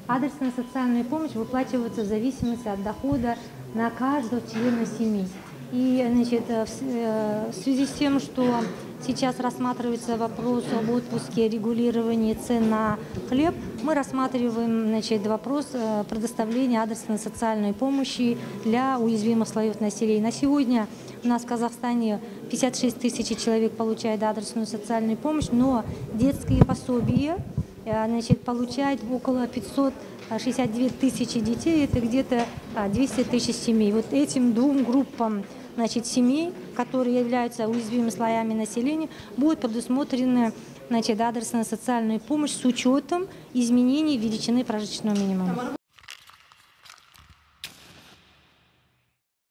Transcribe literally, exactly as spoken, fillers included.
Адресная социальная помощь выплачивается в зависимости от дохода на каждого члена семьи. И значит, в связи с тем, что сейчас рассматривается вопрос об отпуске, регулировании цен на хлеб, мы рассматриваем значит, вопрос предоставления адресной социальной помощи для уязвимых слоев населения. На сегодня у нас в Казахстане пятьдесят шесть тысяч человек получают адресную социальную помощь, но детские пособия значит, получают около пятьсот шестьдесят две тысячи детей, это где-то двести тысяч семей. Вот этим двум группам значит, семей, которые являются уязвимыми слоями населения, будет предусмотрена значит, адресная социальная помощь с учетом изменений величины прожиточного минимума.